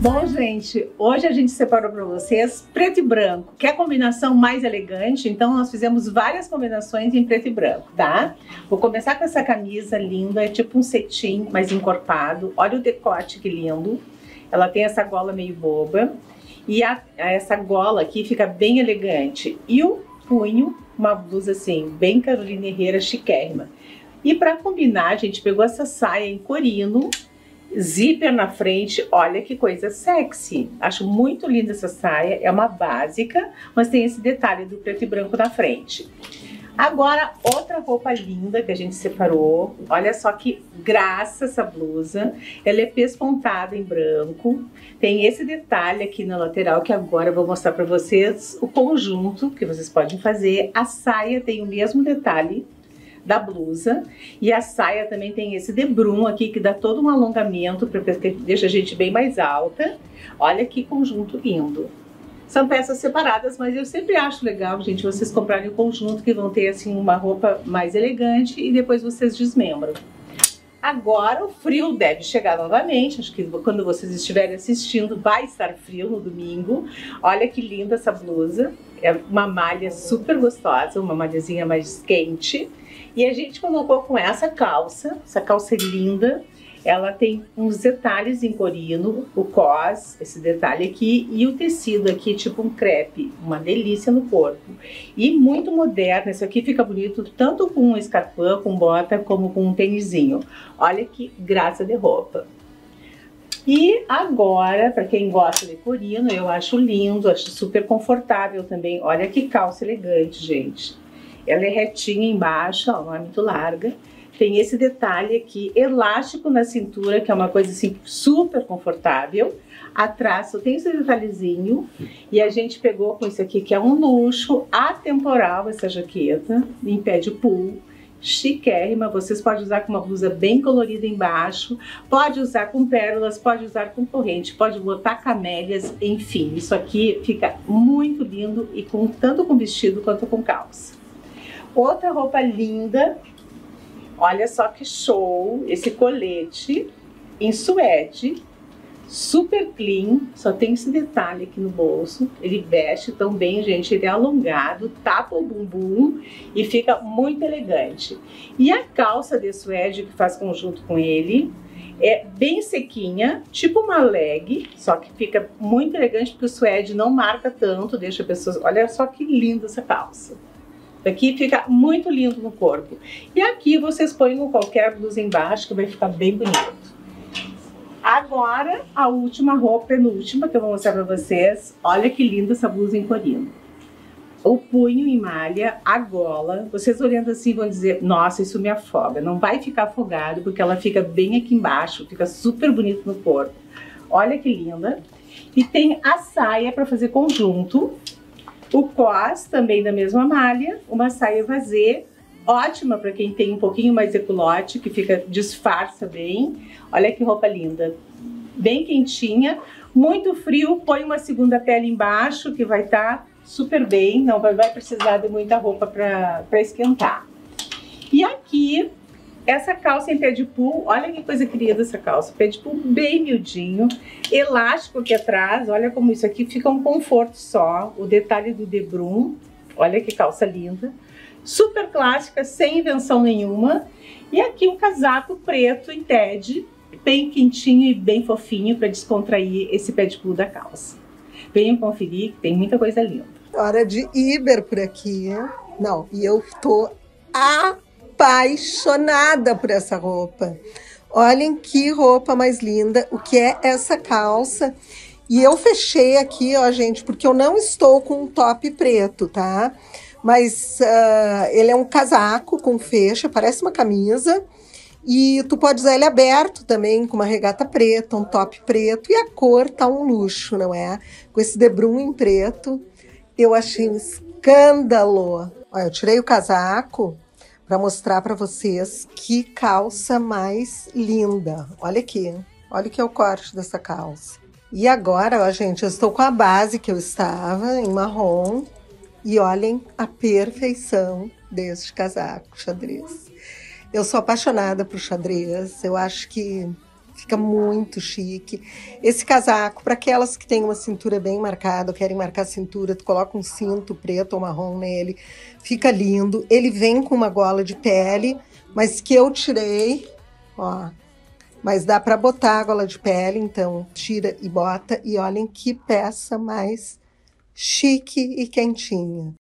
Bom, gente, hoje a gente separou para vocês preto e branco, que é a combinação mais elegante, então nós fizemos várias combinações em preto e branco, tá? Vou começar com essa camisa linda, é tipo um cetim, mais encorpado. Olha o decote que lindo. Ela tem essa gola meio boba e essa gola aqui fica bem elegante. E o punho, uma blusa assim, bem Carolina Herrera, chiquérrima. E para combinar, a gente pegou essa saia em corino, zíper na frente, olha que coisa sexy. Acho muito linda essa saia, é uma básica, mas tem esse detalhe do preto e branco na frente. Agora, outra roupa linda que a gente separou, olha só que graça essa blusa, ela é pespontada em branco, tem esse detalhe aqui na lateral que agora eu vou mostrar para vocês o conjunto que vocês podem fazer. A saia tem o mesmo detalhe da blusa e a saia também tem esse debrum aqui que dá todo um alongamento, deixa a gente bem mais alta. Olha que conjunto lindo. São peças separadas, mas eu sempre acho legal, gente, vocês comprarem o conjunto, que vão ter assim uma roupa mais elegante e depois vocês desmembram. Agora o frio deve chegar novamente, acho que quando vocês estiverem assistindo vai estar frio no domingo. Olha que linda essa blusa, é uma malha super gostosa, uma malhazinha mais quente. E a gente colocou com essa calça é linda, ela tem uns detalhes em corino, o cos, esse detalhe aqui, e o tecido aqui tipo um crepe, uma delícia no corpo. E muito moderno, esse aqui fica bonito tanto com um escarpão, com bota, como com um tênisinho. Olha que graça de roupa. E agora, para quem gosta de corino, eu acho lindo, acho super confortável também. Olha que calça elegante, gente. Ela é retinha embaixo, ó, não é muito larga. Tem esse detalhe aqui, elástico na cintura, que é uma coisa assim super confortável. Atrás só tem esse detalhezinho. E a gente pegou com isso aqui, que é um luxo atemporal, essa jaqueta, em pé de pull. Chiquérrima, vocês podem usar com uma blusa bem colorida embaixo, pode usar com pérolas, pode usar com corrente, pode botar camélias, enfim. Isso aqui fica muito lindo e tanto com vestido quanto com calça. Outra roupa linda, olha só que show, esse colete em suede, super clean, só tem esse detalhe aqui no bolso, ele veste tão bem, gente, ele é alongado, tapa o bumbum e fica muito elegante. E a calça de suede que faz conjunto com ele, é bem sequinha, tipo uma leg, só que fica muito elegante porque o suede não marca tanto, deixa a pessoa, olha só que linda essa calça. Aqui fica muito lindo no corpo. E aqui vocês põem qualquer blusa embaixo que vai ficar bem bonito. Agora, a última roupa, penúltima, que eu vou mostrar pra vocês. Olha que linda essa blusa em corino. O punho em malha, a gola. Vocês olhando assim vão dizer, nossa, isso me afoga. Não vai ficar afogado, porque ela fica bem aqui embaixo. Fica super bonito no corpo. Olha que linda. E tem a saia para fazer conjunto. O cos também da mesma malha, uma saia vazê, ótima para quem tem um pouquinho mais de culote, que disfarça bem. Olha que roupa linda, bem quentinha, muito frio, põe uma segunda pele embaixo que vai estar super bem, não vai precisar de muita roupa para esquentar. E aqui, essa calça em pé de pull, olha que coisa querida essa calça, pé de pull bem miudinho, elástico aqui atrás, olha como isso aqui fica um conforto só, o detalhe do debrum, olha que calça linda, super clássica, sem invenção nenhuma, e aqui um casaco preto em TED, bem quentinho e bem fofinho para descontrair esse pé de pull da calça. Venham conferir, tem muita coisa linda. Hora de Iber por aqui, não, e eu tô apaixonada por essa roupa. Olhem que roupa mais linda, o que é essa calça. E eu fechei aqui, ó, gente, porque eu não estou com um top preto, tá? Mas ele é um casaco com fecha, parece uma camisa. E tu pode usar ele aberto também, com uma regata preta, um top preto. E a cor tá um luxo, não é? Com esse debrum em preto. Eu achei um escândalo. Olha, eu tirei o casaco para mostrar para vocês que calça mais linda. Olha aqui, olha que é o corte dessa calça. E agora, ó, gente, eu estou com a base que eu estava, em marrom. E olhem a perfeição deste casaco xadrez. Eu sou apaixonada por xadrez, eu acho que Fica muito chique. Esse casaco, para aquelas que têm uma cintura bem marcada, ou querem marcar a cintura, tu coloca um cinto preto ou marrom nele, fica lindo. Ele vem com uma gola de pele, mas que eu tirei, ó. Mas dá para botar a gola de pele, então tira e bota. E olhem que peça mais chique e quentinha.